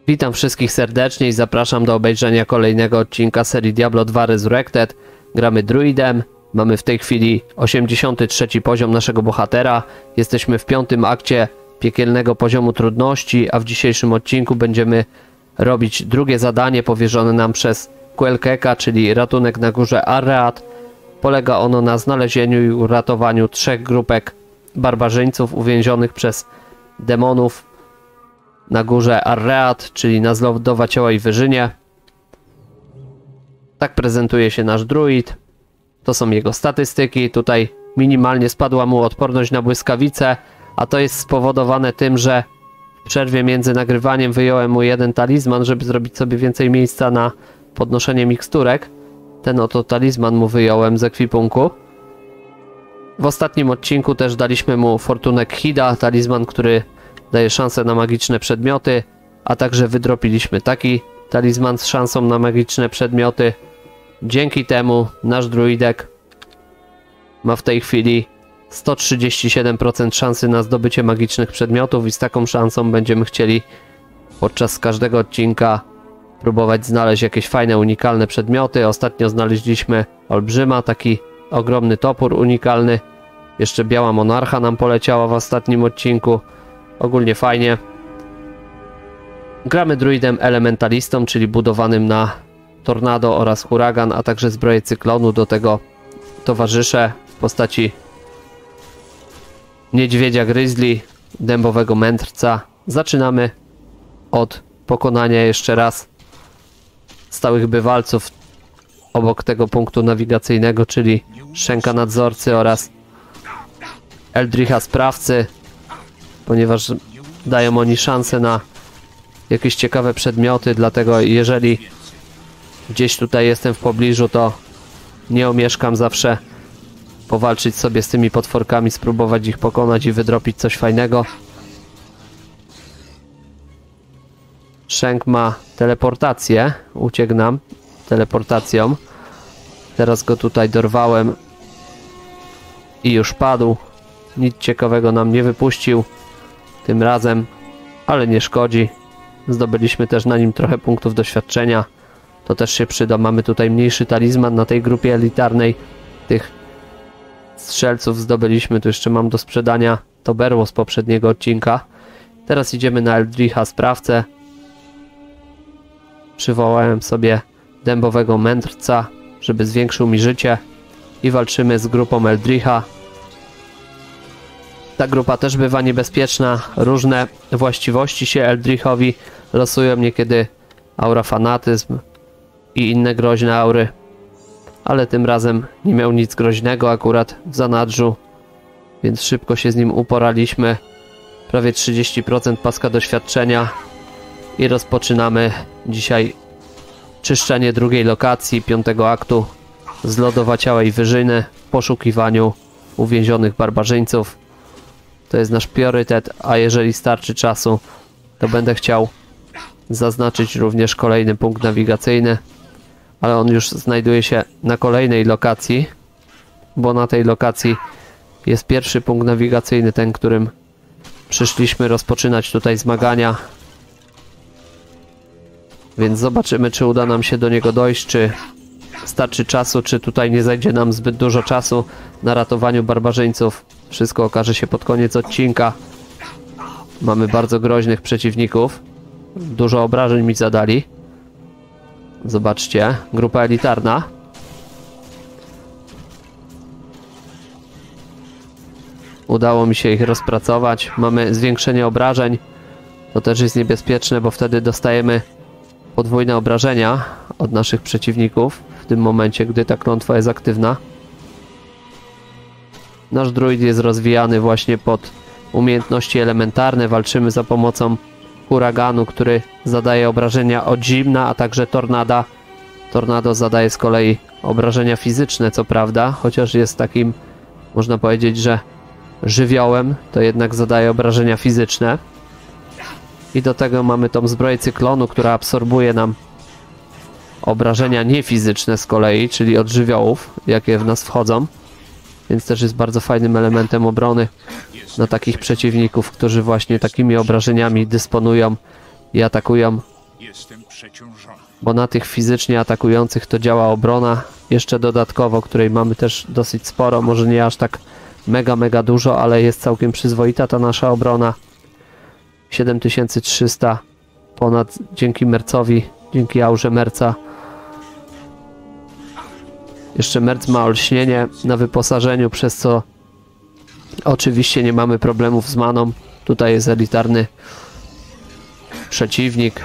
Witam wszystkich serdecznie i zapraszam do obejrzenia kolejnego odcinka serii Diablo 2 Resurrected. Gramy druidem, mamy w tej chwili 83 poziom naszego bohatera. Jesteśmy w 5. akcie piekielnego poziomu trudności, a w dzisiejszym odcinku będziemy robić drugie zadanie powierzone nam przez Quelkeka, czyli ratunek na górze Arreat. Polega ono na znalezieniu i uratowaniu 3 grupek barbarzyńców uwięzionych przez demonów na górze Arreat, czyli na zlodowaciołej wyżynie. Tak prezentuje się nasz druid. To są jego statystyki. Tutaj minimalnie spadła mu odporność na błyskawice, a to jest spowodowane tym, że w przerwie między nagrywaniem wyjąłem mu jeden talizman, żeby zrobić sobie więcej miejsca na podnoszenie miksturek. Ten oto talizman mu wyjąłem z ekwipunku. W ostatnim odcinku też daliśmy mu fortunę Khida, talizman, który daje szansę na magiczne przedmioty, a także wydropiliśmy taki talizman z szansą na magiczne przedmioty. Dzięki temu nasz druidek ma w tej chwili 137% szansy na zdobycie magicznych przedmiotów i z taką szansą będziemy chcieli podczas każdego odcinka próbować znaleźć jakieś fajne, unikalne przedmioty. Ostatnio znaleźliśmy olbrzyma, taki ogromny topór unikalny. Jeszcze biała monarcha nam poleciała w ostatnim odcinku. Ogólnie fajnie. Gramy druidem elementalistą, czyli budowanym na tornado oraz huragan, a także zbroję cyklonu. Do tego towarzysze w postaci niedźwiedzia grizzly, dębowego mędrca. Zaczynamy od pokonania jeszcze raz stałych bywalców obok tego punktu nawigacyjnego, czyli Szczęka Nadzorcy oraz Eldricha Sprawcy, ponieważ dają oni szansę na jakieś ciekawe przedmioty, dlatego jeżeli gdzieś tutaj jestem w pobliżu, to nie omieszkam zawsze powalczyć sobie z tymi potworkami, spróbować ich pokonać i wydropić coś fajnego. Szczęk ma teleportację, uciekł nam teleportacją. Teraz go tutaj dorwałem i już padł. Nic ciekawego nam nie wypuścił tym razem, ale nie szkodzi. Zdobyliśmy też na nim trochę punktów doświadczenia. To też się przyda. Mamy tutaj mniejszy talizman na tej grupie elitarnej. Tych strzelców zdobyliśmy. Tu jeszcze mam do sprzedania to berło z poprzedniego odcinka. Teraz idziemy na Eldricha Sprawcę. Przywołałem sobie dębowego mędrca, żeby zwiększył mi życie. I walczymy z grupą Eldricha. Ta grupa też bywa niebezpieczna. Różne właściwości się Eldrichowi losują. Niekiedy aura fanatyzm i inne groźne aury. Ale tym razem nie miał nic groźnego akurat w zanadrzu. Więc szybko się z nim uporaliśmy. Prawie 30% paska doświadczenia. I rozpoczynamy dzisiaj czyszczenie drugiej lokacji 5. aktu zlodowaciałej wyżyny w poszukiwaniu uwięzionych barbarzyńców. To jest nasz priorytet, a jeżeli starczy czasu, to będę chciał zaznaczyć również kolejny punkt nawigacyjny, ale on już znajduje się na kolejnej lokacji, bo na tej lokacji jest pierwszy punkt nawigacyjny, ten, którym przyszliśmy rozpoczynać tutaj zmagania. Więc zobaczymy, czy uda nam się do niego dojść, czy starczy czasu, czy tutaj nie zajdzie nam zbyt dużo czasu na ratowaniu barbarzyńców. Wszystko okaże się pod koniec odcinka. Mamy bardzo groźnych przeciwników. Dużo obrażeń mi zadali. Zobaczcie, grupa elitarna. Udało mi się ich rozpracować. Mamy zwiększenie obrażeń. To też jest niebezpieczne, bo wtedy dostajemy podwójne obrażenia od naszych przeciwników w tym momencie, gdy ta klątwa jest aktywna. Nasz druid jest rozwijany właśnie pod umiejętności elementarne. Walczymy za pomocą huraganu, który zadaje obrażenia od zimna, a także tornada. Tornado zadaje z kolei obrażenia fizyczne, co prawda, chociaż jest takim, można powiedzieć, że żywiołem, to jednak zadaje obrażenia fizyczne. I do tego mamy tą zbroję cyklonu, która absorbuje nam obrażenia niefizyczne z kolei, czyli od żywiołów, jakie w nas wchodzą. Więc też jest bardzo fajnym elementem obrony na takich przeciwników, którzy właśnie takimi obrażeniami dysponują i atakują Jestem przeciążony. Bo na tych fizycznie atakujących to działa obrona. Jeszcze dodatkowo, której mamy też dosyć sporo. Może nie aż tak mega dużo, ale jest całkiem przyzwoita ta nasza obrona. 7300 ponad dzięki Mercowi, dzięki aurze Merca. Jeszcze Merc ma olśnienie na wyposażeniu, przez co oczywiście nie mamy problemów z maną. Tutaj jest elitarny przeciwnik.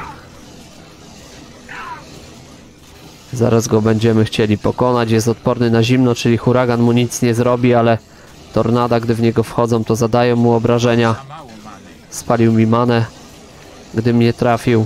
Zaraz go będziemy chcieli pokonać. Jest odporny na zimno, czyli huragan mu nic nie zrobi, ale tornada, gdy w niego wchodzą, to zadają mu obrażenia. Spalił mi manę, gdy mnie trafił.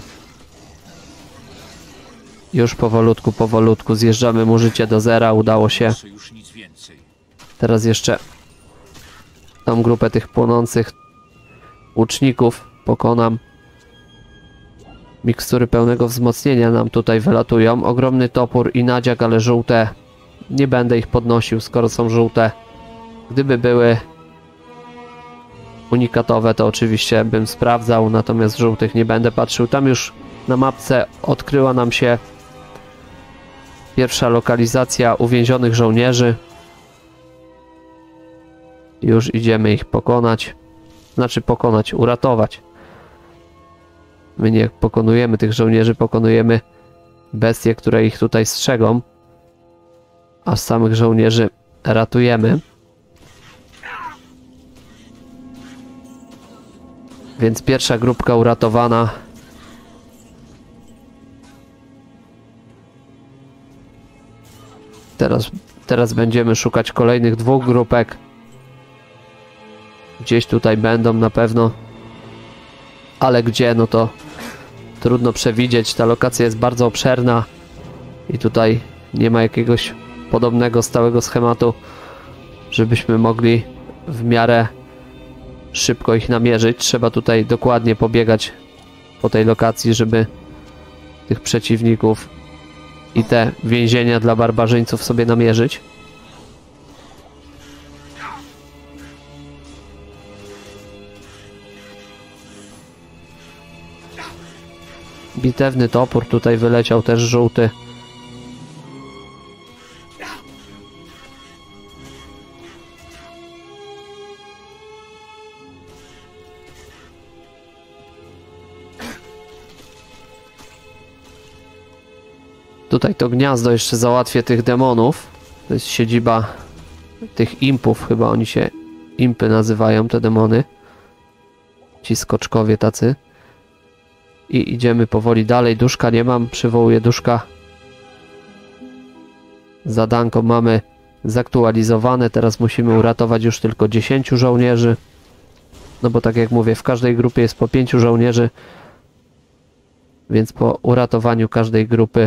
Już powolutku zjeżdżamy mu życie do zera. Udało się. Teraz jeszcze tą grupę tych płonących łuczników pokonam. Mikstury pełnego wzmocnienia nam tutaj wylatują. Ogromny topór i nadziak, ale żółte. Nie będę ich podnosił, skoro są żółte. Gdyby były unikatowe, to oczywiście bym sprawdzał, natomiast żółtych nie będę patrzył. Tam już na mapce odkryła nam się pierwsza lokalizacja uwięzionych żołnierzy. Już idziemy ich pokonać. Znaczy pokonać, uratować. My nie pokonujemy tych żołnierzy, pokonujemy bestie, które ich tutaj strzegą. A samych żołnierzy ratujemy. Więc pierwsza grupka uratowana. Teraz będziemy szukać kolejnych dwóch grupek. Gdzieś tutaj będą na pewno. Ale gdzie, no to trudno przewidzieć. Ta lokacja jest bardzo obszerna. I tutaj nie ma jakiegoś podobnego stałego schematu, żebyśmy mogli w miarę szybko ich namierzyć. Trzeba tutaj dokładnie pobiegać po tej lokacji, żeby tych przeciwników i te więzienia dla barbarzyńców sobie namierzyć. Bitewny topór tutaj wyleciał, też żółty. Tutaj to gniazdo jeszcze załatwię tych demonów. To jest siedziba tych impów, chyba oni się impy nazywają, te demony. Ci skoczkowie tacy. I idziemy powoli dalej. Duszka nie mam, przywołuję duszka. Zadanko mamy zaktualizowane. Teraz musimy uratować już tylko 10 żołnierzy. No bo tak jak mówię, w każdej grupie jest po 5 żołnierzy. Więc po uratowaniu każdej grupy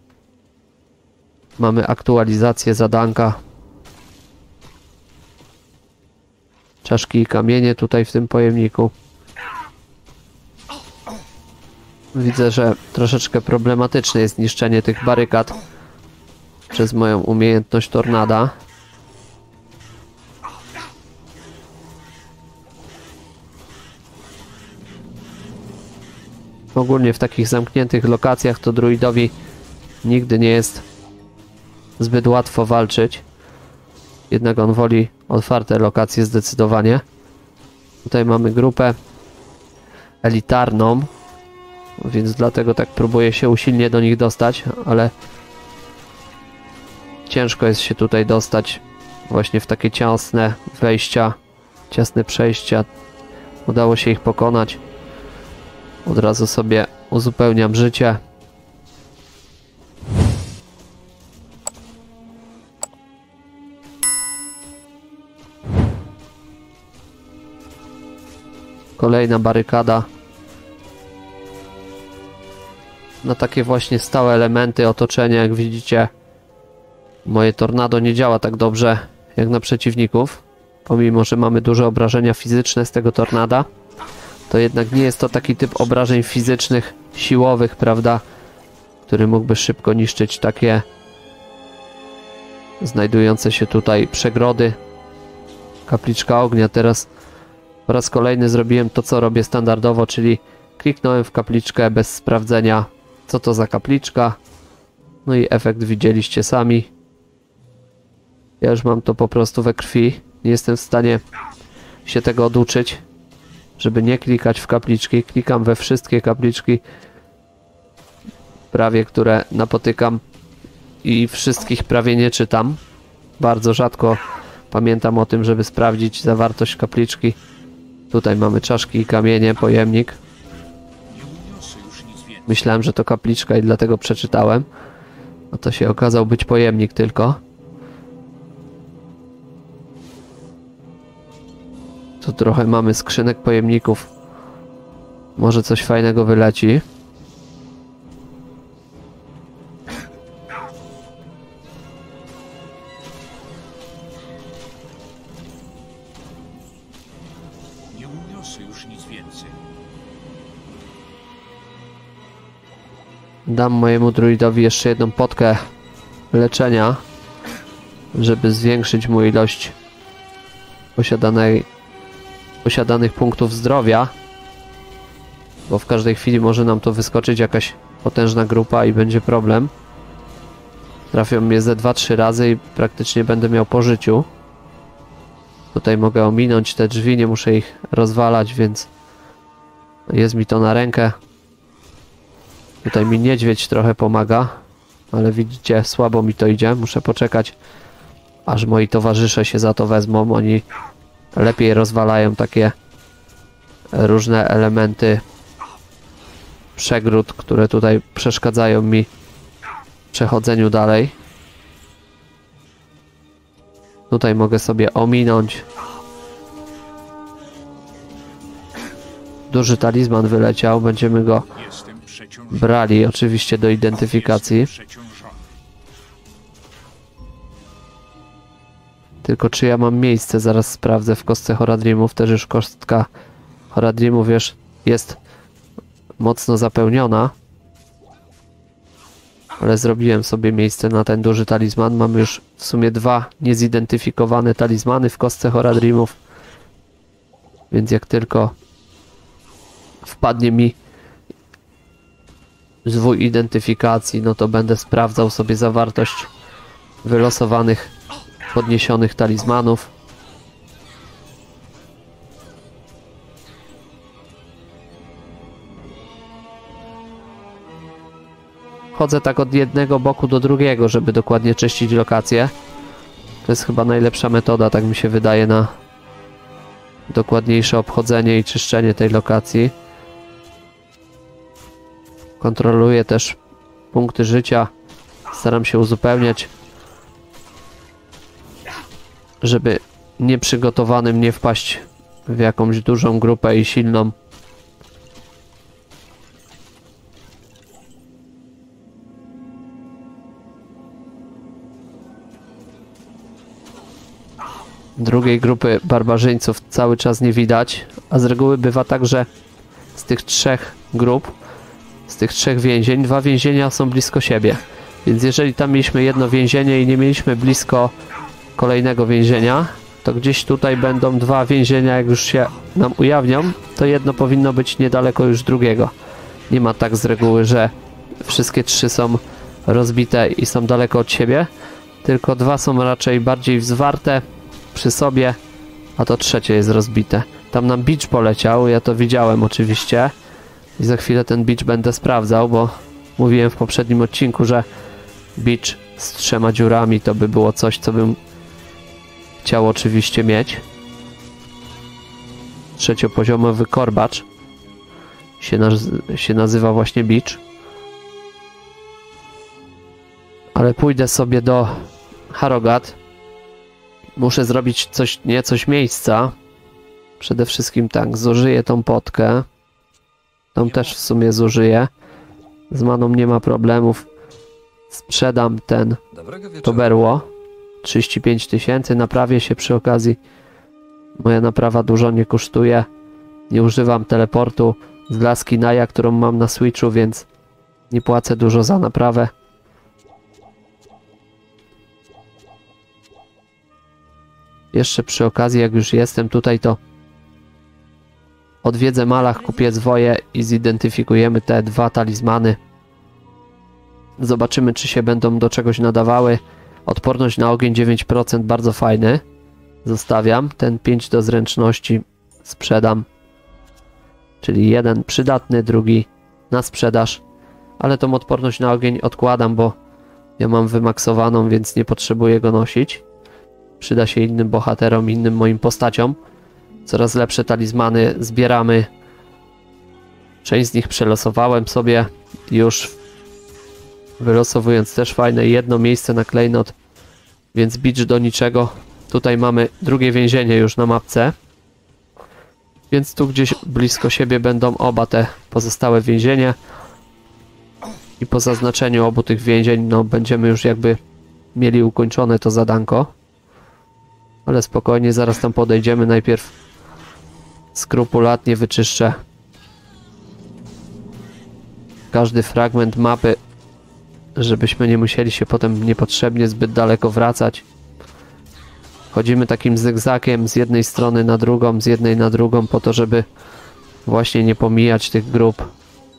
mamy aktualizację zadanka. Czaszki i kamienie tutaj w tym pojemniku. Widzę, że troszeczkę problematyczne jest niszczenie tych barykad przez moją umiejętność tornada. Ogólnie w takich zamkniętych lokacjach to druidowi nigdy nie jest zbyt łatwo walczyć. Jednak on woli otwarte lokacje zdecydowanie. Tutaj mamy grupę elitarną, więc dlatego tak próbuję się usilnie do nich dostać, ale ciężko jest się tutaj dostać właśnie w takie ciasne wejścia, ciasne przejścia. Udało się ich pokonać. Od razu sobie uzupełniam życie. Kolejna barykada. Na takie właśnie stałe elementy otoczenia, jak widzicie, moje tornado nie działa tak dobrze jak na przeciwników. Pomimo że mamy duże obrażenia fizyczne z tego tornada, to jednak nie jest to taki typ obrażeń fizycznych, siłowych, prawda, który mógłby szybko niszczyć takie znajdujące się tutaj przegrody. Kapliczka ognia. Teraz po raz kolejny zrobiłem to, co robię standardowo, czyli Kliknąłem w kapliczkę bez sprawdzenia, co to za kapliczka. No i efekt widzieliście sami. Ja już mam to po prostu we krwi. Nie jestem w stanie się tego oduczyć, żeby nie klikać w kapliczki. Klikam we wszystkie kapliczki, prawie które napotykam, i wszystkich prawie nie czytam. Bardzo rzadko pamiętam o tym, żeby sprawdzić zawartość kapliczki. Tutaj mamy czaszki i kamienie, pojemnik. Myślałem, że to kapliczka i dlatego przeczytałem. A to się okazał być pojemnik tylko. Tu trochę mamy skrzynek pojemników. Może coś fajnego wyleci. Nie uniosę już nic więcej. Dam mojemu druidowi jeszcze jedną potkę leczenia, żeby zwiększyć mu ilość posiadanych punktów zdrowia, bo w każdej chwili może nam to wyskoczyć jakaś potężna grupa i będzie problem. Trafią mnie ze 2-3 razy i praktycznie będę miał po życiu. Tutaj mogę ominąć te drzwi, nie muszę ich rozwalać, więc jest mi to na rękę. Tutaj mi niedźwiedź trochę pomaga, ale widzicie, słabo mi to idzie. Muszę poczekać, aż moi towarzysze się za to wezmą. Oni lepiej rozwalają takie różne elementy przegród, które tutaj przeszkadzają mi w przechodzeniu dalej. Tutaj mogę sobie ominąć. Duży talizman wyleciał, będziemy go brali oczywiście do identyfikacji. Tylko czy ja mam miejsce? Zaraz sprawdzę w kostce Horadrimów. Też już kostka Horadrimów jest mocno zapełniona. Ale zrobiłem sobie miejsce na ten duży talizman. Mamy już w sumie 2 niezidentyfikowane talizmany w kostce Horadrimów. Więc jak tylko wpadnie mi zwój identyfikacji, no to będę sprawdzał sobie zawartość wylosowanych, podniesionych talizmanów. Chodzę tak od jednego boku do drugiego, żeby dokładnie czyścić lokację. To jest chyba najlepsza metoda, tak mi się wydaje, na dokładniejsze obchodzenie i czyszczenie tej lokacji. Kontroluję też punkty życia. Staram się uzupełniać, żeby nieprzygotowanym nie wpaść w jakąś dużą grupę i silną. Drugiej grupy barbarzyńców cały czas nie widać, a z reguły bywa tak, że z tych 3 grup, z tych 3 więzień, 2 więzienia są blisko siebie. Więc jeżeli tam mieliśmy jedno więzienie i nie mieliśmy blisko kolejnego więzienia, to gdzieś tutaj będą 2 więzienia, jak już się nam ujawnią, to jedno powinno być niedaleko już drugiego. Nie ma tak z reguły, że wszystkie 3 są rozbite i są daleko od siebie, tylko 2 są raczej bardziej zwarte przy sobie, a to 3 jest rozbite. Tam nam bicz poleciał, ja to widziałem oczywiście i za chwilę ten bicz będę sprawdzał, bo mówiłem w poprzednim odcinku, że bicz z 3 dziurami to by było coś, co bym chciał oczywiście mieć. 3-poziomowy korbacz się nazywa właśnie bicz. Ale pójdę sobie do Harrogate. Muszę zrobić coś miejsca. Przede wszystkim tak, zużyję tą potkę. Tą też w sumie zużyję. Z maną nie ma problemów. Sprzedam to berło. 35 000. Naprawię się przy okazji. Moja naprawa dużo nie kosztuje. Nie używam teleportu z laski Naja, którą mam na Switchu, więc nie płacę dużo za naprawę. Jeszcze przy okazji, jak już jestem tutaj, to odwiedzę Malach, kupię zwoje i zidentyfikujemy te 2 talizmany. Zobaczymy, czy się będą do czegoś nadawały. Odporność na ogień 9%, bardzo fajny. Zostawiam. Ten 5 do zręczności sprzedam. Czyli jeden przydatny, drugi na sprzedaż. Ale tą odporność na ogień odkładam, bo ja mam wymaksowaną, więc nie potrzebuję go nosić. Przyda się innym bohaterom, innym moim postaciom. Coraz lepsze talizmany zbieramy. Część z nich przelosowałem sobie już, wylosowując też fajne jedno miejsce na klejnot, więc bicz do niczego. Tutaj mamy drugie więzienie już na mapce, więc tu gdzieś blisko siebie będą oba te pozostałe więzienia i po zaznaczeniu obu tych więzień no będziemy już jakby mieli ukończone to zadanko, ale spokojnie, zaraz tam podejdziemy. Najpierw skrupulatnie wyczyszczę każdy fragment mapy, żebyśmy nie musieli się potem niepotrzebnie zbyt daleko wracać. Chodzimy takim zygzakiem z jednej strony na drugą, z jednej na drugą, po to, żeby właśnie nie pomijać tych grup,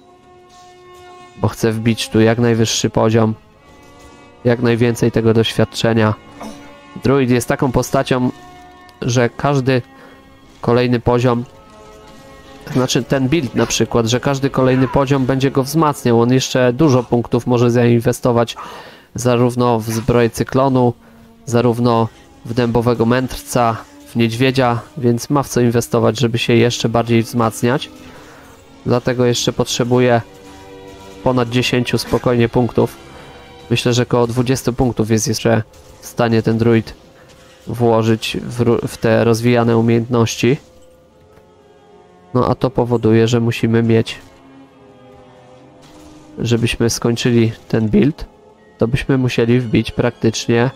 bo chcę wbić tu jak najwyższy poziom, jak najwięcej tego doświadczenia. Druid jest taką postacią, że każdy kolejny poziom, znaczy ten build na przykład, że każdy kolejny poziom będzie go wzmacniał. On jeszcze dużo punktów może zainwestować zarówno w zbroję cyklonu, zarówno w dębowego mędrca, w niedźwiedzia, więc ma w co inwestować, żeby się jeszcze bardziej wzmacniać. Dlatego jeszcze potrzebuję ponad 10 spokojnie punktów. Myślę, że około 20 punktów jest jeszcze w stanie ten druid włożyć w te rozwijane umiejętności. No a to powoduje, że musimy mieć, żebyśmy skończyli ten build, to byśmy musieli wbić praktycznie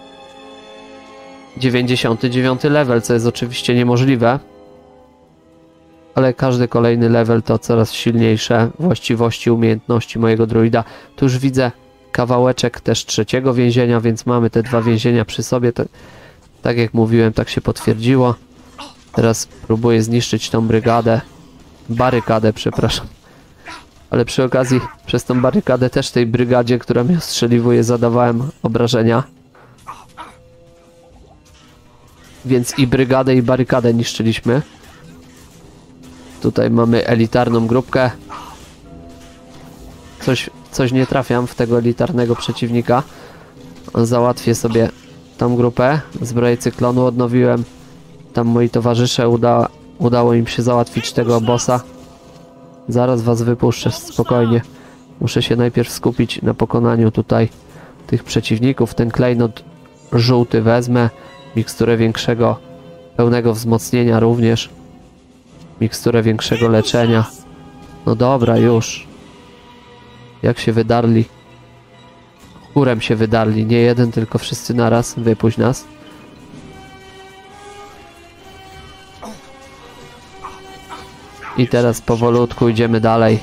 99 level, co jest oczywiście niemożliwe, ale każdy kolejny level to coraz silniejsze właściwości, umiejętności mojego druida. Tu już widzę kawałeczek też trzeciego więzienia, więc mamy te 2 więzienia przy sobie. Tak jak mówiłem, tak się potwierdziło. Teraz próbuję zniszczyć tą barykadę, przepraszam. Ale przy okazji przez tą barykadę też tej brygadzie, która mnie ostrzeliwuje, zadawałem obrażenia. Więc i brygadę, i barykadę niszczyliśmy. Tutaj mamy elitarną grupkę. Coś nie trafiam w tego elitarnego przeciwnika. Załatwię sobie tą grupę. Zbroję cyklonu odnowiłem. Tam moi towarzysze udało im się załatwić tego bossa. Zaraz was wypuszczę, spokojnie. Muszę się najpierw skupić na pokonaniu tutaj tych przeciwników. Ten klejnot żółty wezmę. Miksturę większego, pełnego wzmocnienia również. Miksturę większego leczenia. No dobra, już. Jak się wydarli. Chórem się wydarli. Nie jeden, tylko wszyscy naraz. Wypuść nas. I teraz powolutku idziemy dalej.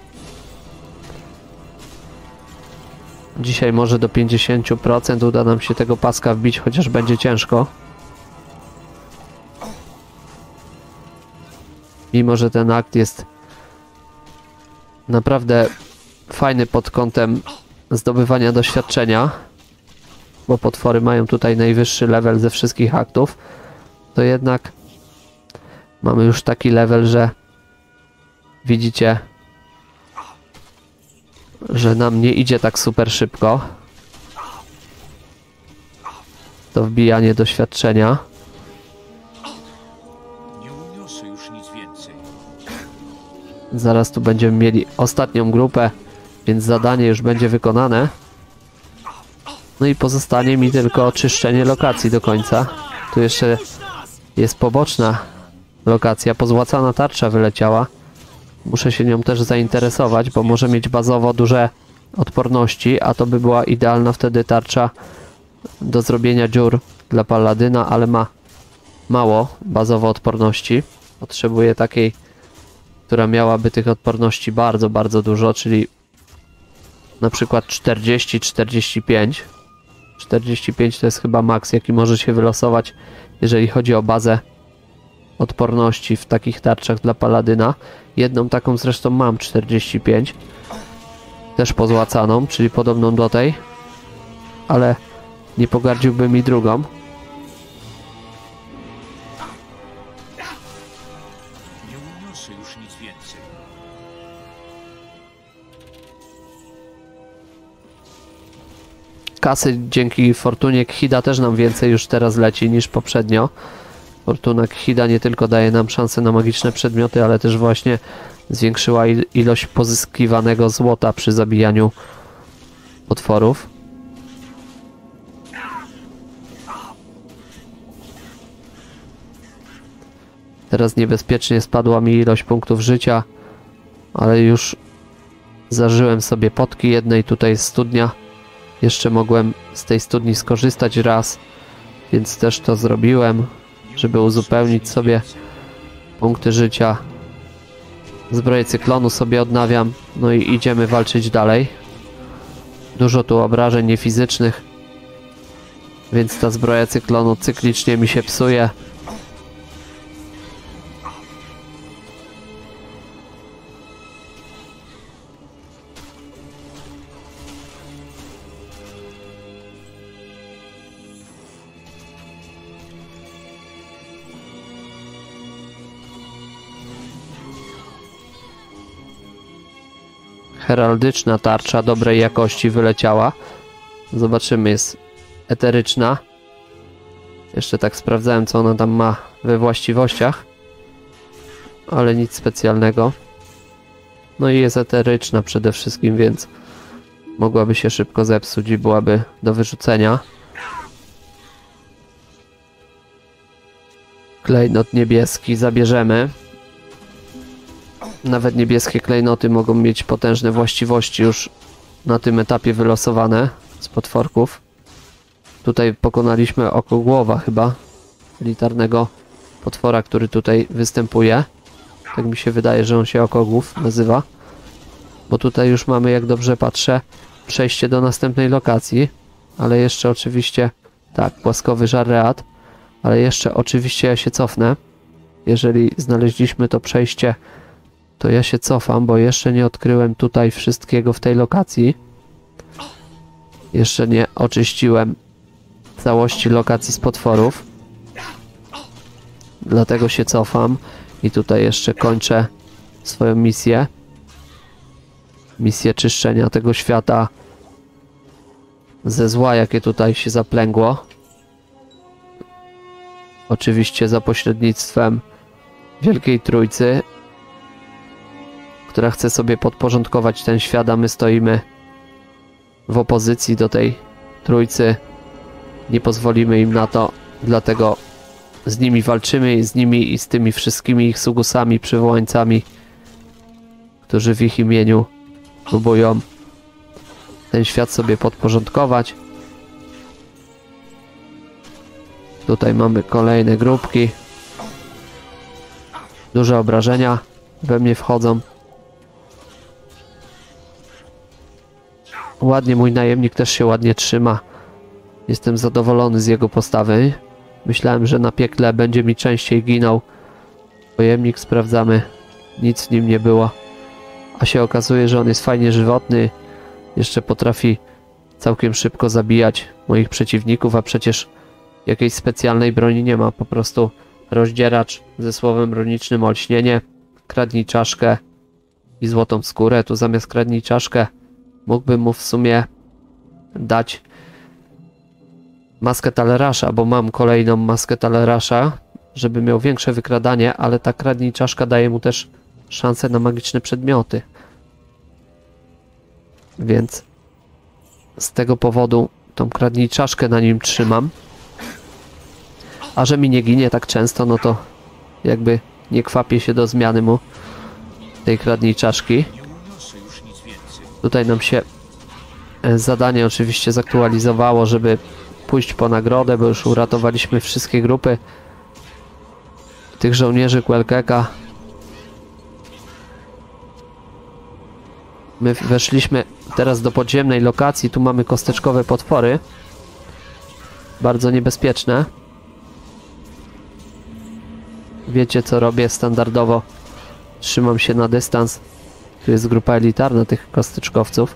Dzisiaj może do 50% uda nam się tego paska wbić, chociaż będzie ciężko. Mimo że ten akt jest naprawdę fajny pod kątem zdobywania doświadczenia, bo potwory mają tutaj najwyższy level ze wszystkich aktów, to jednak mamy już taki level, że widzicie, że nam nie idzie tak super szybko to wbijanie doświadczenia. Nie uniosę już nic więcej. Zaraz tu będziemy mieli ostatnią grupę, więc zadanie już będzie wykonane. No i pozostanie mi tylko oczyszczenie lokacji do końca. Tu jeszcze jest poboczna lokacja, pozłacana tarcza wyleciała. Muszę się nią też zainteresować, bo może mieć bazowo duże odporności, a to by była idealna wtedy tarcza do zrobienia dziur dla paladyna, ale ma mało bazowo odporności. Potrzebuję takiej, która miałaby tych odporności bardzo, bardzo dużo, czyli na przykład 40-45. 45 to jest chyba maks, jaki może się wylosować, jeżeli chodzi o bazę odporności w takich tarczach dla paladyna. Jedną taką zresztą mam, 45. Też pozłacaną, czyli podobną do tej. Ale nie pogardziłbym mi drugą. Nie uniosę już nic więcej. Kasy dzięki fortunie Khida też nam więcej już teraz leci niż poprzednio. Fortuna Khida nie tylko daje nam szansę na magiczne przedmioty, ale też właśnie zwiększyła ilość pozyskiwanego złota przy zabijaniu potworów. Teraz niebezpiecznie spadła mi ilość punktów życia, ale już zażyłem sobie potki jednej. Tutaj jest studnia. Jeszcze mogłem z tej studni skorzystać raz, więc też to zrobiłem, żeby uzupełnić sobie punkty życia. Zbroję cyklonu sobie odnawiam, no i idziemy walczyć dalej. Dużo tu obrażeń niefizycznych, więc ta zbroja cyklonu cyklicznie mi się psuje. Heraldyczna tarcza dobrej jakości wyleciała. Zobaczymy, jest eteryczna. Jeszcze tak sprawdzałem, co ona tam ma we właściwościach, ale nic specjalnego. No i jest eteryczna przede wszystkim, więc mogłaby się szybko zepsuć i byłaby do wyrzucenia. Klejnot niebieski zabierzemy. Nawet niebieskie klejnoty mogą mieć potężne właściwości już na tym etapie wylosowane z potworków. Tutaj pokonaliśmy okogłowa chyba, elitarnego potwora, który tutaj występuje. Tak mi się wydaje, że on się okogłów nazywa. Bo tutaj już mamy, jak dobrze patrzę, przejście do następnej lokacji. Ale jeszcze oczywiście, tak, płaskowy żarreat. Ale jeszcze oczywiście ja się cofnę. Jeżeli znaleźliśmy to przejście, to ja się cofam, bo jeszcze nie odkryłem tutaj wszystkiego w tej lokacji. Jeszcze nie oczyściłem całości lokacji z potworów. Dlatego się cofam i tutaj jeszcze kończę swoją misję. Misję czyszczenia tego świata ze zła, jakie tutaj się zaplęgło. Oczywiście za pośrednictwem Wielkiej Trójcy, która chce sobie podporządkować ten świat, a my stoimy w opozycji do tej Trójcy. Nie pozwolimy im na to, dlatego z nimi walczymy, z nimi i z tymi wszystkimi ich sługusami, przywołańcami, którzy w ich imieniu próbują ten świat sobie podporządkować. Tutaj mamy kolejne grupki. Duże obrażenia we mnie wchodzą. Ładnie, mój najemnik też się ładnie trzyma. Jestem zadowolony z jego postawy. Myślałem, że na piekle będzie mi częściej ginął. Pojemnik sprawdzamy. Nic w nim nie było. A się okazuje, że on jest fajnie żywotny. Jeszcze potrafi całkiem szybko zabijać moich przeciwników, a przecież jakiejś specjalnej broni nie ma. Po prostu rozdzieracz ze słowem runicznym olśnienie. Kradnij czaszkę i złotą skórę. Tu zamiast kradnij czaszkę mógłbym mu w sumie dać maskę talerasza, bo mam kolejną maskę talerasza, żeby miał większe wykradanie, ale ta kradnij czaszka daje mu też szansę na magiczne przedmioty. Więc z tego powodu tą kradnij czaszkę na nim trzymam. A że mi nie ginie tak często, no to jakby nie kwapię się do zmiany mu tej kradnij czaszki. Tutaj nam się zadanie oczywiście zaktualizowało, żeby pójść po nagrodę, bo już uratowaliśmy wszystkie grupy tych żołnierzy Quelqueca. My weszliśmy teraz do podziemnej lokacji. Tu mamy kosteczkowe potwory. Bardzo niebezpieczne. Wiecie co robię standardowo. Trzymam się na dystans. Tu jest grupa elitarna tych kosteczkowców.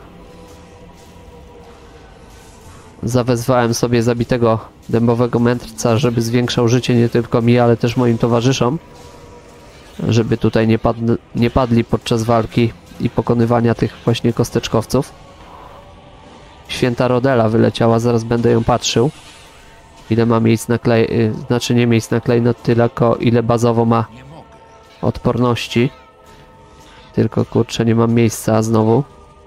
Zawezwałem sobie zabitego dębowego mędrca, żeby zwiększał życie nie tylko mi, ale też moim towarzyszom. Żeby tutaj nie padli podczas walki i pokonywania tych właśnie kosteczkowców. Święta Rodela wyleciała, zaraz będę ją patrzył. Ile ma miejsc na znaczy nie miejsc na klejnot, tylko ile bazowo ma odporności. Tylko kurczę, nie mam miejsca znowu.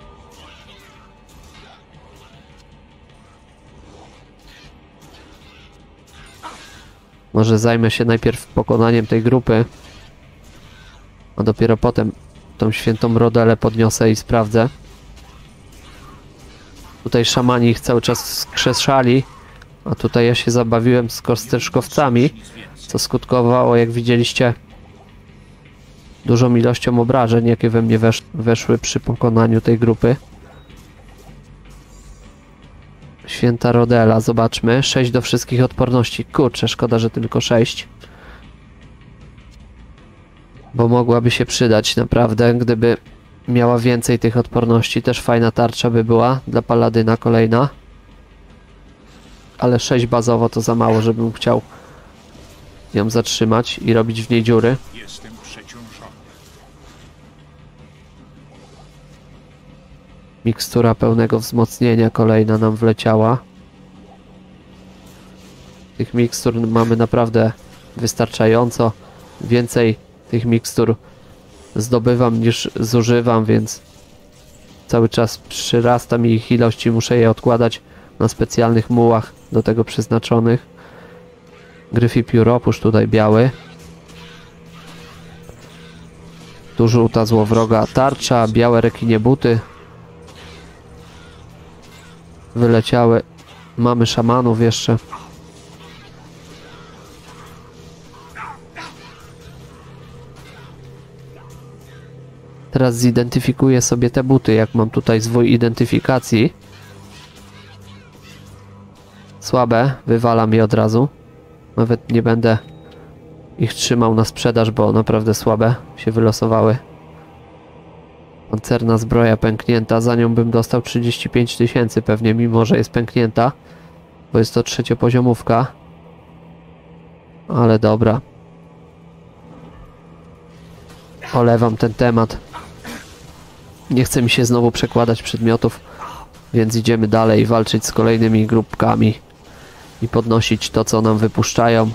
Może zajmę się najpierw pokonaniem tej grupy, a dopiero potem tą świętą Rodelę podniosę i sprawdzę. Tutaj szamani ich cały czas skrzeszali, a tutaj ja się zabawiłem z kosteczkowcami, co skutkowało, jak widzieliście, dużą ilością obrażeń, jakie we mnie weszły przy pokonaniu tej grupy. Święta Rodela, zobaczmy. 6 do wszystkich odporności. Kurczę, szkoda, że tylko 6. Bo mogłaby się przydać naprawdę, gdyby miała więcej tych odporności. Też fajna tarcza by była dla paladyna kolejna. Ale 6 bazowo to za mało, żebym chciał ją zatrzymać i robić w niej dziury. Jestem przeciążony. Mikstura pełnego wzmocnienia kolejna nam wleciała. Tych mikstur mamy naprawdę wystarczająco. Więcej tych mikstur zdobywam niż zużywam, więc cały czas przyrasta mi ich ilość i muszę je odkładać na specjalnych mułach do tego przeznaczonych. Gryfi pióropusz tutaj biały. Tu żółta złowroga tarcza, białe rekinie buty. Wyleciały. Mamy szamanów jeszcze. Teraz zidentyfikuję sobie te buty, jak mam tutaj zwój identyfikacji. Słabe, wywalam je od razu. Nawet nie będę ich trzymał na sprzedaż, bo naprawdę słabe się wylosowały. Pancerna zbroja pęknięta, za nią bym dostał 35 000 pewnie, mimo że jest pęknięta, bo jest to trzeciopoziomówka. Ale dobra. Olewam ten temat. Nie chce mi się znowu przekładać przedmiotów, więc idziemy dalej walczyć z kolejnymi grupkami i podnosić to, co nam wypuszczają.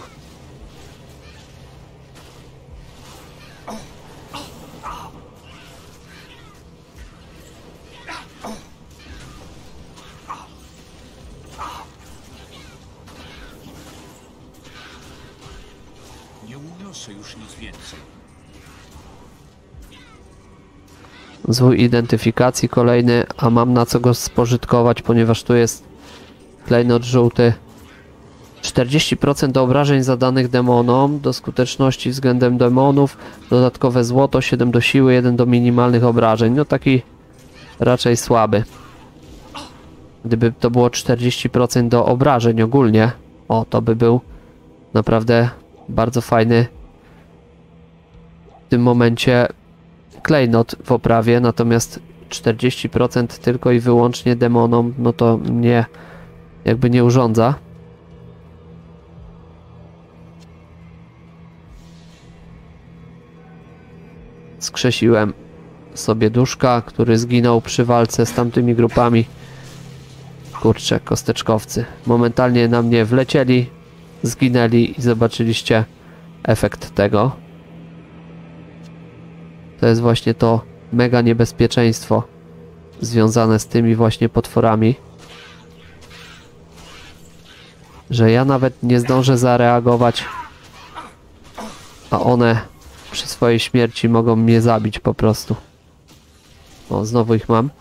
Nie uniosę już nic więcej. Zwój identyfikacji kolejny, a mam na co go spożytkować, ponieważ tu jest klejnot żółty. 40% do obrażeń zadanych demonom, do skuteczności względem demonów, dodatkowe złoto, 7 do siły, 1 do minimalnych obrażeń. No taki raczej słaby. Gdyby to było 40% do obrażeń ogólnie, o, to by był naprawdę bardzo fajny w tym momencie klejnot w oprawie, natomiast 40% tylko i wyłącznie demonom, no to mnie jakby nie urządza. Skrzesiłem sobie duszka, który zginął przy walce z tamtymi grupami. Kurczę, kosteczkowcy. Momentalnie na mnie wlecieli, zginęli i zobaczyliście efekt tego. To jest właśnie to mega niebezpieczeństwo związane z tymi właśnie potworami. Że ja nawet nie zdążę zareagować, a one przy swojej śmierci mogą mnie zabić po prostu. O, znowu ich mam.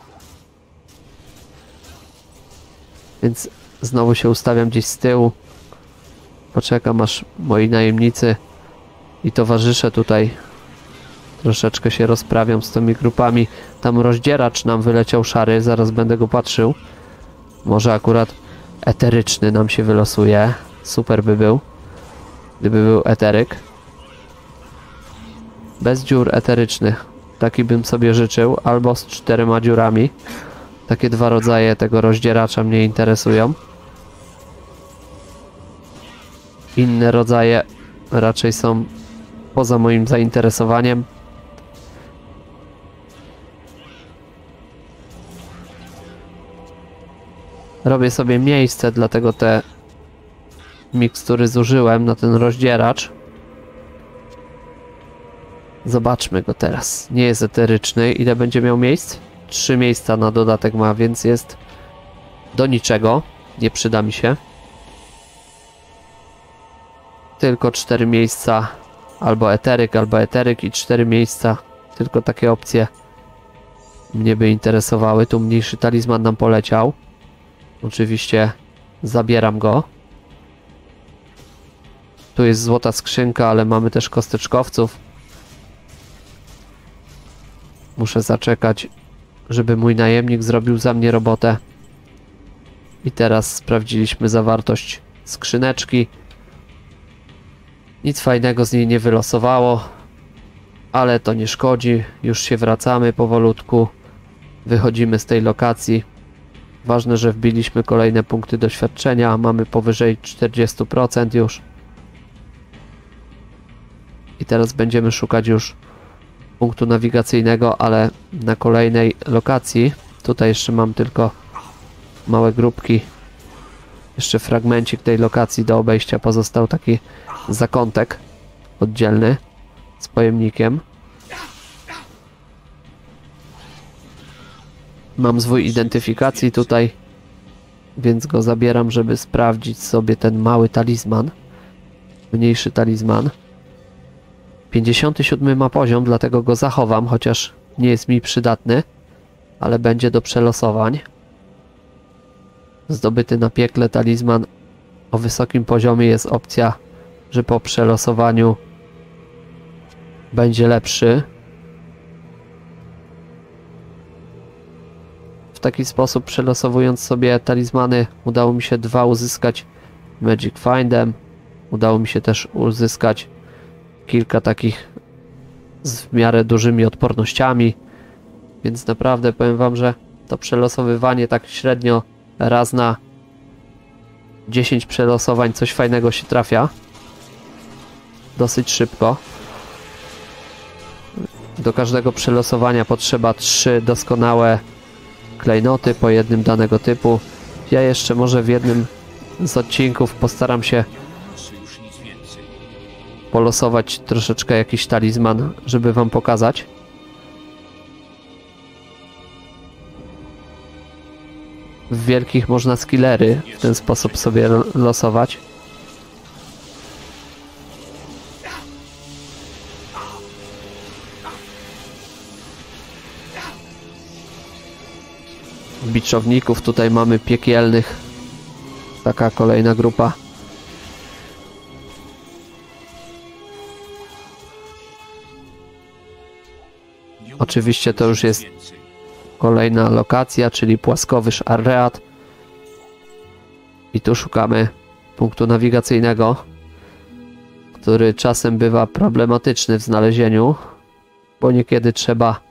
Więc znowu się ustawiam gdzieś z tyłu. Poczekam, aż moi najemnicy i towarzysze tutaj troszeczkę się rozprawią z tymi grupami. Tam rozdzieracz nam wyleciał szary, zaraz będę go patrzył. Może akurat eteryczny nam się wylosuje. Super by był, gdyby był eteryk. bez dziur eterycznych. Taki bym sobie życzył, albo z 4 dziurami. Takie 2 rodzaje tego rozdzieracza mnie interesują. Inne rodzaje raczej są poza moim zainteresowaniem. Robię sobie miejsce, dlatego te mikstury zużyłem na ten rozdzieracz. Zobaczmy go teraz. Nie jest eteryczny. Ile będzie miał miejsc? 3 miejsca na dodatek ma, więc jest do niczego. Nie przyda mi się. Tylko 4 miejsca. Albo eteryk i 4 miejsca. Tylko takie opcje mnie by interesowały. Tu mniejszy talizman nam poleciał. Oczywiście zabieram go. Tu jest złota skrzynka, ale mamy też kosteczkowców. Muszę zaczekać, żeby mój najemnik zrobił za mnie robotę. I teraz sprawdziliśmy zawartość skrzyneczki. Nic fajnego z niej nie wylosowało, ale to nie szkodzi. Już się wracamy powolutku. Wychodzimy z tej lokacji. Ważne, że wbiliśmy kolejne punkty doświadczenia. Mamy powyżej 40% już. I teraz będziemy szukać już punktu nawigacyjnego, ale na kolejnej lokacji. Tutaj jeszcze mam tylko małe grupki. Jeszcze fragmencik tej lokacji do obejścia. Pozostał taki zakątek oddzielny z pojemnikiem. Mam zwój identyfikacji tutaj, więc go zabieram, żeby sprawdzić sobie ten mały talizman. Mniejszy talizman. 57 ma poziom, dlatego go zachowam, chociaż nie jest mi przydatny, ale będzie do przelosowań. Zdobyty na piekle talizman o wysokim poziomie jest opcja, że po przelosowaniu będzie lepszy. W taki sposób, przelosowując sobie talizmany, udało mi się 2 uzyskać Magic Findem. Udało mi się też uzyskać kilka takich z w miarę dużymi odpornościami, więc naprawdę powiem wam, że to przelosowywanie tak średnio raz na 10 przelosowań coś fajnego się trafia. Dosyć szybko. Do każdego przelosowania potrzeba 3 doskonałe klejnoty po jednym danego typu. Ja jeszcze może w jednym z odcinków postaram się polosować troszeczkę jakiś talizman, żeby wam pokazać. W wielkich można skillery w ten sposób sobie losować. Biczowników tutaj mamy piekielnych. Taka kolejna grupa. Oczywiście to już jest kolejna lokacja, czyli płaskowyż Arreat. I tu szukamy punktu nawigacyjnego, który czasem bywa problematyczny w znalezieniu, bo niekiedy trzeba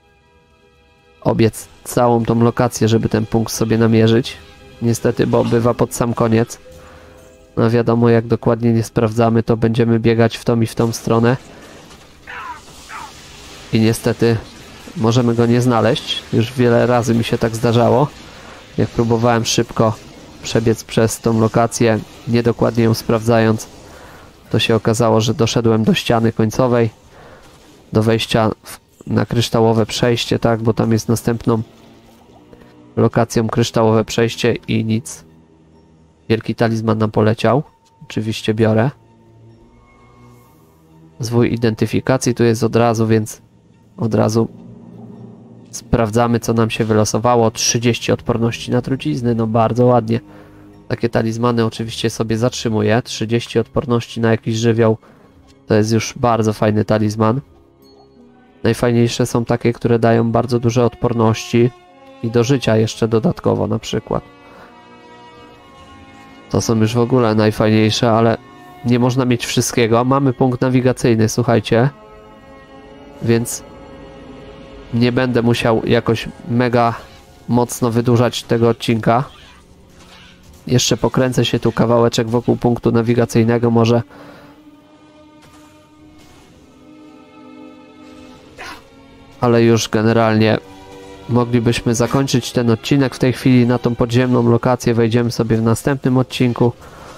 obiec całą tą lokację, żeby ten punkt sobie namierzyć. Niestety, bo bywa pod sam koniec. No wiadomo, jak dokładnie nie sprawdzamy, to będziemy biegać w tą i w tą stronę. I niestety możemy go nie znaleźć. Już wiele razy mi się tak zdarzało. Jak próbowałem szybko przebiec przez tą lokację, niedokładnie ją sprawdzając, to się okazało, że doszedłem do ściany końcowej, do wejścia na kryształowe przejście, tak, bo tam jest następną lokacją kryształowe przejście i nic. Wielki talizman nam poleciał. Oczywiście biorę. Zwój identyfikacji tu jest od razu, więc od razu sprawdzamy, co nam się wylosowało. 30 odporności na trucizny, no bardzo ładnie. Takie talizmany oczywiście sobie zatrzymuję. 30 odporności na jakiś żywioł to jest już bardzo fajny talizman. Najfajniejsze są takie, które dają bardzo duże odporności i do życia jeszcze dodatkowo na przykład. To są już w ogóle najfajniejsze, ale nie można mieć wszystkiego. Mamy punkt nawigacyjny, słuchajcie. więc nie będę musiał jakoś mega mocno wydłużać tego odcinka. Jeszcze pokręcę się tu kawałeczek wokół punktu nawigacyjnego może. Ale już generalnie moglibyśmy zakończyć ten odcinek w tej chwili. Na tą podziemną lokację wejdziemy sobie w następnym odcinku.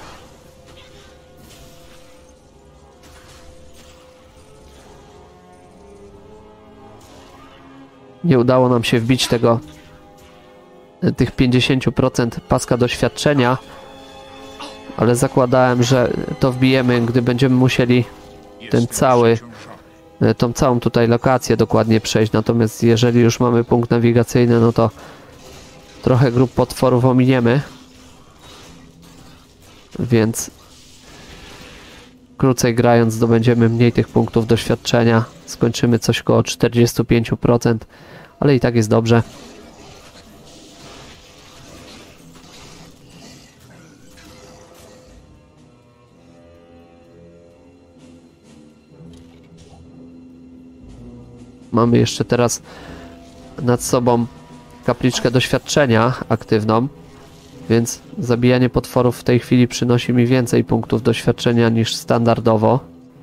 Nie udało nam się wbić tych 50% paska doświadczenia, ale zakładałem, że to wbijemy, gdy będziemy musieli tą całą tutaj lokację dokładnie przejść. Natomiast jeżeli już mamy punkt nawigacyjny, no to trochę grup potworów ominiemy, więc krócej grając zdobędziemy mniej tych punktów doświadczenia. Skończymy coś koło 45%, ale i tak jest dobrze. Mamy jeszcze teraz nad sobą kapliczkę doświadczenia aktywną, więc zabijanie potworów w tej chwili przynosi mi więcej punktów doświadczenia niż standardowo.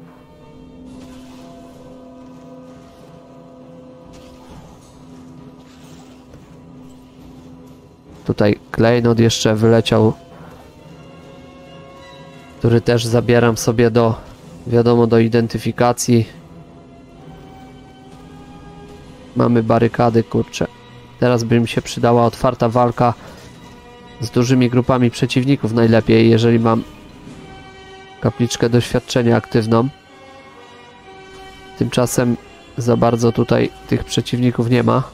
Tutaj klejnot jeszcze wyleciał, który też zabieram sobie do identyfikacji. Mamy barykady, kurczę. Teraz by mi się przydała otwarta walka z dużymi grupami przeciwników najlepiej, jeżeli mam kapliczkę doświadczenia aktywną. Tymczasem za bardzo tutaj tych przeciwników nie ma.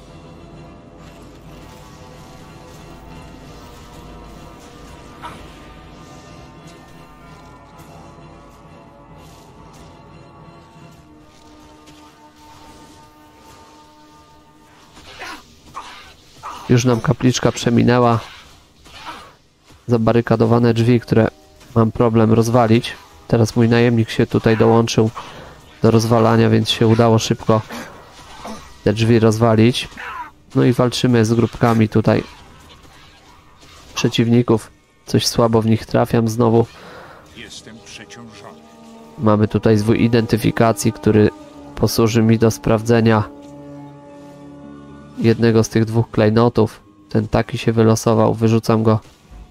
Już nam kapliczka przeminęła. Zabarykadowane drzwi, które mam problem rozwalić. Teraz mój najemnik się tutaj dołączył do rozwalania, więc się udało szybko te drzwi rozwalić. No i walczymy z grupkami tutaj przeciwników. Coś słabo w nich trafiam znowu. Jestem przeciążony. Mamy tutaj zwój identyfikacji, który posłuży mi do sprawdzenia jednego z tych dwóch klejnotów. Ten taki się wylosował, wyrzucam go.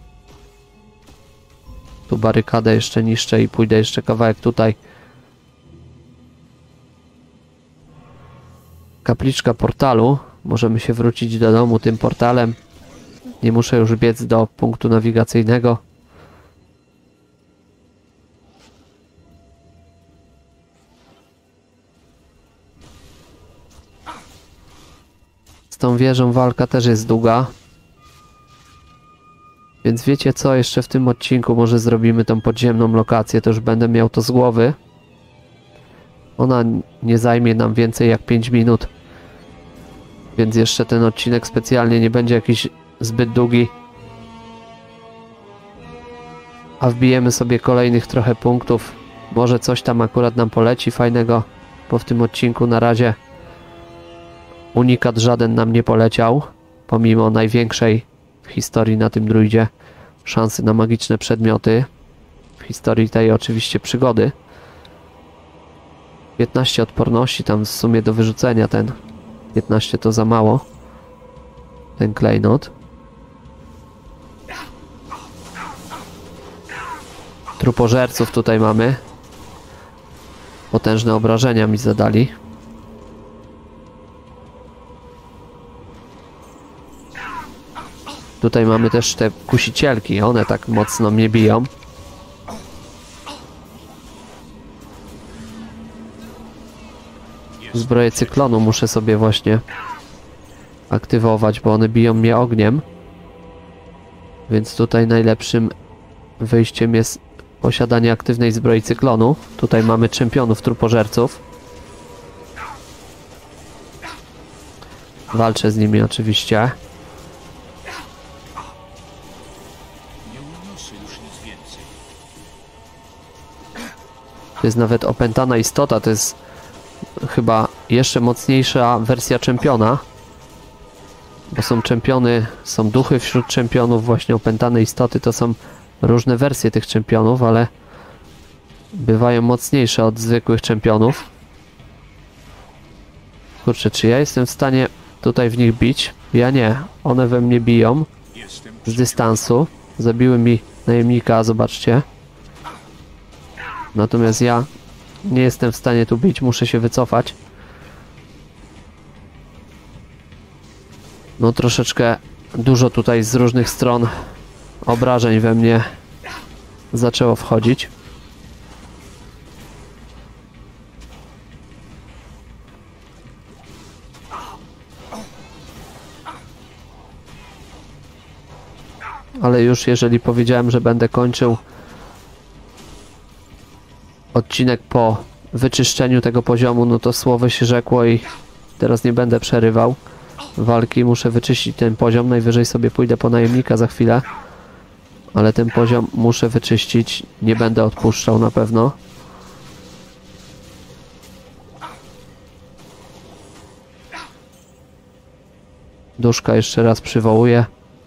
Tu barykadę jeszcze niszczę i pójdę jeszcze kawałek tutaj. Kapliczka portalu. Możemy się wrócić do domu tym portalem. Nie muszę już biec do punktu nawigacyjnego. Z tą wieżą walka też jest długa. Więc wiecie co, jeszcze w tym odcinku może zrobimy tą podziemną lokację, to już będę miał to z głowy. Ona nie zajmie nam więcej jak 5 minut. Więc jeszcze ten odcinek specjalnie nie będzie jakiś zbyt długi. A wbijemy sobie kolejnych trochę punktów. Może coś tam akurat nam poleci fajnego, bo w tym odcinku na razie unikat żaden nam nie poleciał, pomimo największej w historii na tym druidzie szansy na magiczne przedmioty. W historii tej oczywiście przygody. 15 odporności tam w sumie do wyrzucenia, ten 15 to za mało. Ten klejnot. Trupożerców tutaj mamy. Potężne obrażenia mi zadali. Tutaj mamy też te kusicielki, one tak mocno mnie biją. Zbroję cyklonu muszę sobie właśnie aktywować, bo one biją mnie ogniem. Więc tutaj najlepszym wyjściem jest posiadanie aktywnej zbroi cyklonu. Tutaj mamy czempionów trupożerców. Walczę z nimi oczywiście. To jest nawet opętana istota, to jest chyba jeszcze mocniejsza wersja czempiona. Bo są czempiony, są duchy wśród czempionów, właśnie opętane istoty, to są różne wersje tych czempionów, ale bywają mocniejsze od zwykłych czempionów. Kurczę, czy ja jestem w stanie tutaj w nich bić? Ja nie. One we mnie biją z dystansu. Zabiły mi najemnika, zobaczcie. Natomiast ja nie jestem w stanie tu bić, muszę się wycofać. No troszeczkę dużo tutaj z różnych stron obrażeń we mnie zaczęło wchodzić. Ale już jeżeli powiedziałem, że będę kończył odcinek po wyczyszczeniu tego poziomu, no to słowo się rzekło i teraz nie będę przerywał walki. Muszę wyczyścić ten poziom. Najwyżej sobie pójdę po najemnika za chwilę. Ale ten poziom muszę wyczyścić. Nie będę odpuszczał na pewno. Duszka jeszcze raz przywołuję.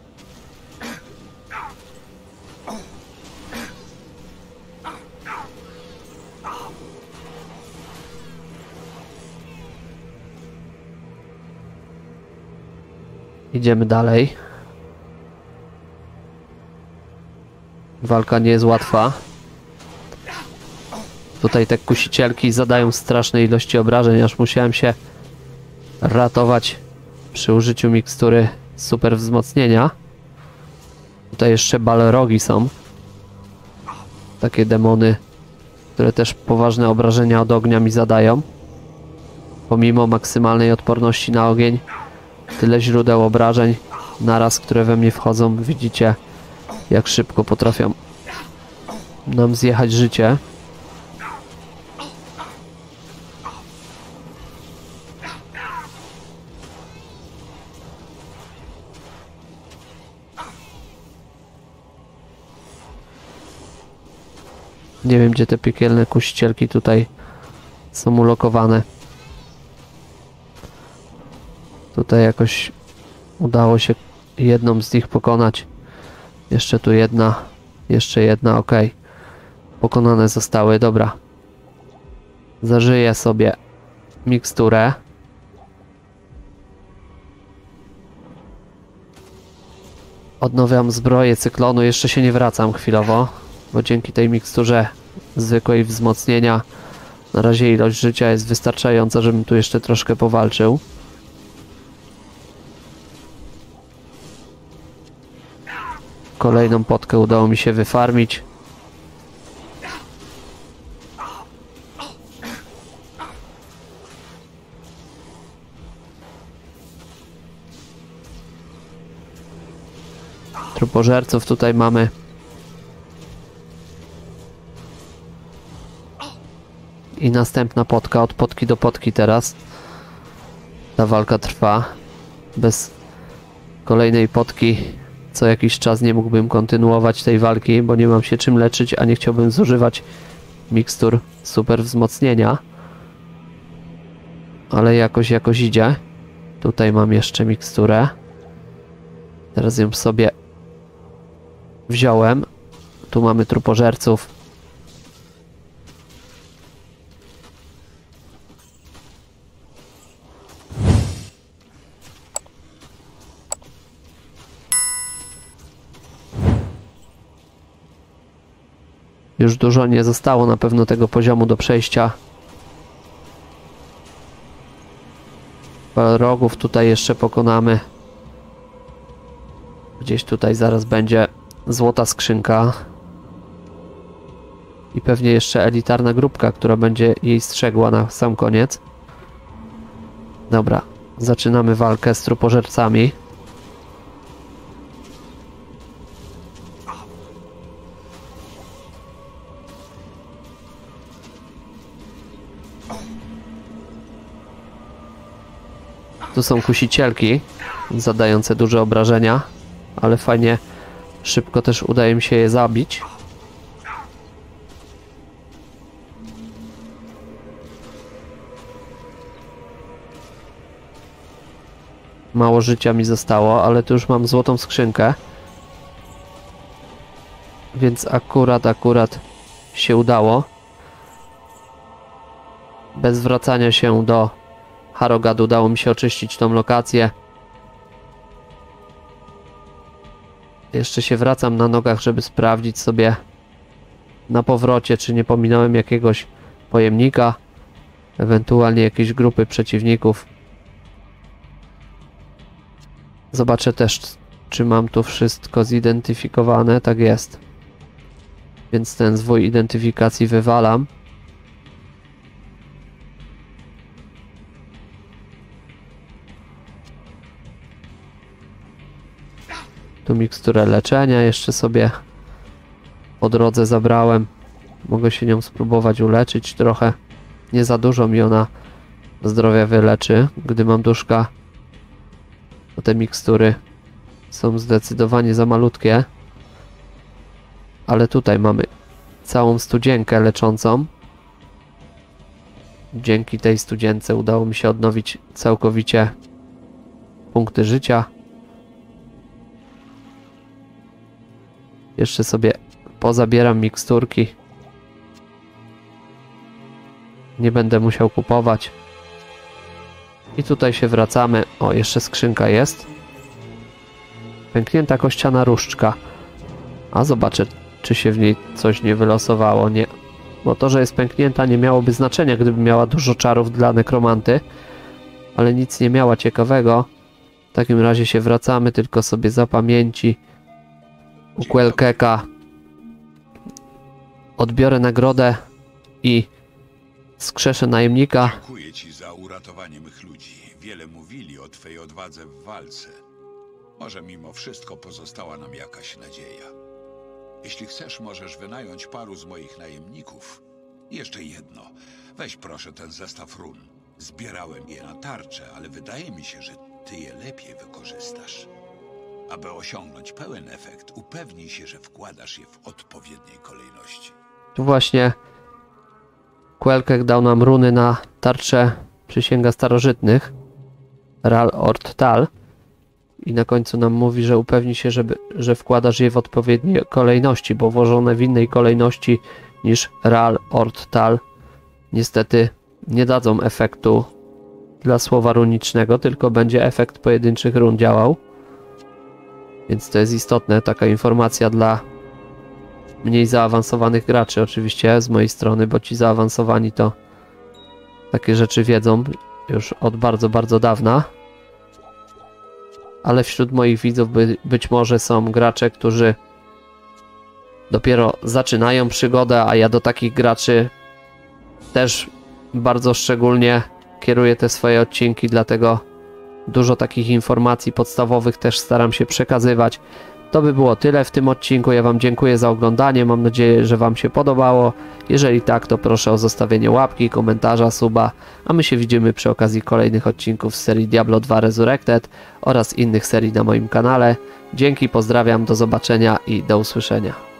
Idziemy dalej. Walka nie jest łatwa. Tutaj te kusicielki zadają straszne ilości obrażeń, aż musiałem się ratować przy użyciu mikstury super wzmocnienia. Tutaj jeszcze balrogi są. Takie demony, które też poważne obrażenia od ognia mi zadają. Pomimo maksymalnej odporności na ogień, tyle źródeł obrażeń naraz, które we mnie wchodzą. Widzicie, jak szybko potrafią nam zjechać życie. Nie wiem, gdzie te piekielne kusicielki tutaj są ulokowane. Tutaj jakoś udało się jedną z nich pokonać. Jeszcze tu jedna. Jeszcze jedna, ok. Pokonane zostały, dobra. Zażyję sobie miksturę. Odnawiam zbroję cyklonu. Jeszcze się nie wracam chwilowo, bo dzięki tej miksturze zwykłej wzmocnienia na razie ilość życia jest wystarczająca, żebym tu jeszcze troszkę powalczył. Kolejną potkę udało mi się wyfarmić. Trupożerców tutaj mamy. I następna potka, od potki do potki teraz. Ta walka trwa. Bez kolejnej potki co jakiś czas nie mógłbym kontynuować tej walki, bo nie mam się czym leczyć, a nie chciałbym zużywać mikstur super wzmocnienia. Ale jakoś idzie. Tutaj mam jeszcze miksturę. Teraz ją sobie wziąłem. Tu mamy trupożerców. Już dużo nie zostało na pewno tego poziomu do przejścia. Balrogów tutaj jeszcze pokonamy. Gdzieś tutaj zaraz będzie złota skrzynka. I pewnie jeszcze elitarna grupka, która będzie jej strzegła na sam koniec. Dobra, zaczynamy walkę z trupożercami. Tu są kusicielki zadające duże obrażenia, ale fajnie szybko też udaje mi się je zabić. Mało życia mi zostało, ale tu już mam złotą skrzynkę. Więc akurat się udało. Bez wracania się do Harrogadu udało mi się oczyścić tą lokację. Jeszcze się wracam na nogach, żeby sprawdzić sobie na powrocie, czy nie pominąłem jakiegoś pojemnika, ewentualnie jakiejś grupy przeciwników. Zobaczę też, czy mam tu wszystko zidentyfikowane. Tak jest. Więc ten zwój identyfikacji wywalam. Tu miksturę leczenia jeszcze sobie po drodze zabrałem. Mogę się nią spróbować uleczyć trochę. Nie za dużo mi ona zdrowia wyleczy, gdy mam duszka. Bo te mikstury są zdecydowanie za malutkie. Ale tutaj mamy całą studzienkę leczącą. Dzięki tej studzience udało mi się odnowić całkowicie punkty życia. Jeszcze sobie pozabieram miksturki. Nie będę musiał kupować. I tutaj się wracamy. O, jeszcze skrzynka jest. Pęknięta kościana różdżka. A zobaczę, czy się w niej coś nie wylosowało. Nie. Bo to, że jest pęknięta, nie miałoby znaczenia, gdyby miała dużo czarów dla nekromanty. Ale nic nie miała ciekawego. W takim razie się wracamy, tylko sobie za pamięci u Quelkeka odbiorę nagrodę i skrzeszę najemnika. Dziękuję ci za uratowanie mych ludzi. Wiele mówili o twojej odwadze w walce. Może mimo wszystko pozostała nam jakaś nadzieja. Jeśli chcesz, możesz wynająć paru z moich najemników. Jeszcze jedno. Weź proszę ten zestaw run. Zbierałem je na tarczę, ale wydaje mi się, że ty je lepiej wykorzystasz. Aby osiągnąć pełen efekt, upewnij się, że wkładasz je w odpowiedniej kolejności. Tu właśnie Quelkek dał nam runy na tarczę Przysięga Starożytnych, Ral Ort Tal, i na końcu nam mówi, że upewnij się, że wkładasz je w odpowiedniej kolejności, bo włożone w innej kolejności niż Ral Ort Tal niestety nie dadzą efektu dla słowa runicznego, tylko będzie efekt pojedynczych run działał. Więc to jest istotne, taka informacja dla mniej zaawansowanych graczy oczywiście z mojej strony, bo ci zaawansowani to takie rzeczy wiedzą już od bardzo, bardzo dawna. Ale wśród moich widzów być może są gracze, którzy dopiero zaczynają przygodę, a ja do takich graczy też bardzo szczególnie kieruję te swoje odcinki, dlatego dużo takich informacji podstawowych też staram się przekazywać. To by było tyle w tym odcinku. Ja wam dziękuję za oglądanie. Mam nadzieję, że wam się podobało. Jeżeli tak, to proszę o zostawienie łapki, komentarza, suba, a my się widzimy przy okazji kolejnych odcinków z serii Diablo 2 Resurrected oraz innych serii na moim kanale. Dzięki, pozdrawiam, do zobaczenia i do usłyszenia.